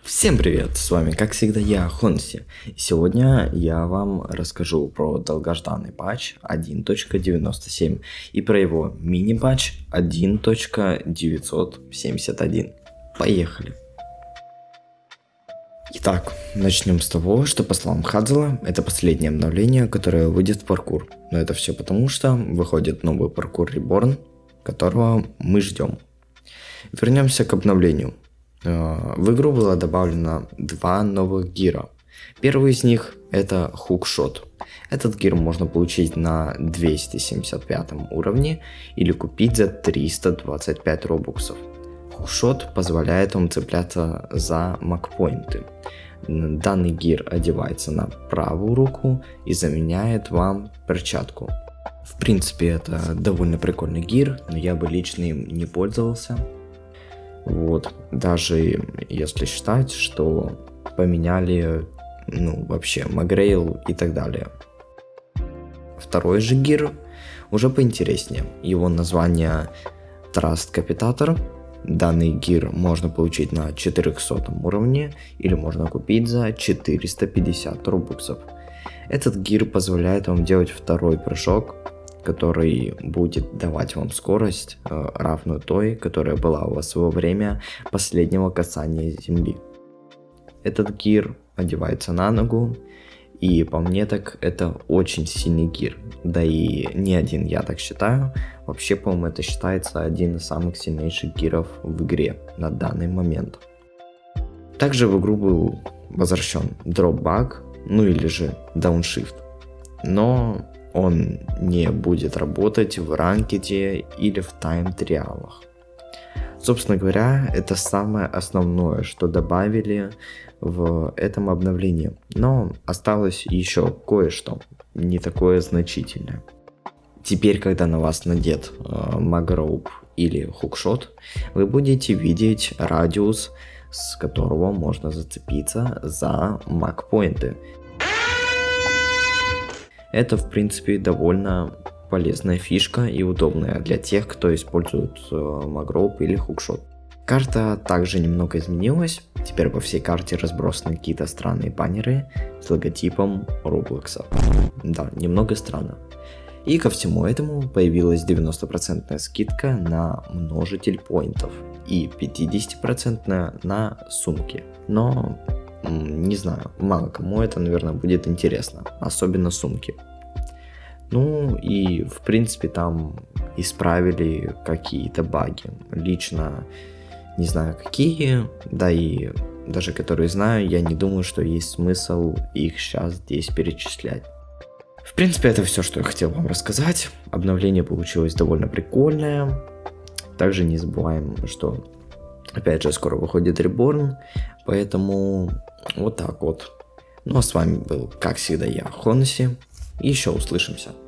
Всем привет, с вами как всегда я, Хонси. И сегодня я вам расскажу про долгожданный патч 1.97 и про его мини-патч 1.971. Поехали. Итак, начнем с того, что по словам Хадзела, это последнее обновление, которое выйдет в паркур. Но это все потому, что выходит новый паркур Reborn, которого мы ждем. Вернемся к обновлению. В игру было добавлено два новых гира. Первый из них это хукшот. Этот гир можно получить на 275 уровне или купить за 325 робуксов. Хукшот позволяет вам цепляться за макпоинты. Данный гир одевается на правую руку и заменяет вам перчатку. В принципе, это довольно прикольный гир, но я бы лично им не пользовался. Вот, даже если считать, что поменяли, вообще, Магрейл и так далее. Второй же гир уже поинтереснее. Его название Trust Capitator. Данный гир можно получить на 400 уровне или можно купить за 450 робуксов. Этот гир позволяет вам делать второй прыжок, который будет давать вам скорость, равную той, которая была у вас во время последнего касания земли. Этот гир одевается на ногу, и по мне так это очень сильный гир. Да и не один я так считаю. Вообще, по-моему, это считается один из самых сильнейших гиров в игре на данный момент. Также в игру был возвращен дроп-баг, или же дауншифт. Но он не будет работать в ранкеде или в тайм-триалах. Собственно говоря, это самое основное, что добавили в этом обновлении. Но осталось еще кое-что, не такое значительное. Теперь, когда на вас надет магроуп или хукшот, вы будете видеть радиус, с которого можно зацепиться за макпоинты. Это, в принципе, довольно полезная фишка и удобная для тех, кто использует магроуп или хукшот. Карта также немного изменилась. Теперь по всей карте разбросаны какие-то странные баннеры с логотипом Роблокса. Да, немного странно. И ко всему этому появилась 90% скидка на множитель поинтов и 50% на сумки. Но не знаю, мало кому это, наверное, будет интересно, особенно сумки. И в принципе там исправили какие-то баги. Лично не знаю какие, да и даже которые знаю, я не думаю, что есть смысл их сейчас здесь перечислять. В принципе, это все, что я хотел вам рассказать. Обновление получилось довольно прикольное. Также не забываем, что опять же скоро выходит Reborn, поэтому вот так вот. А с вами был, как всегда, я, Хонси. Еще услышимся.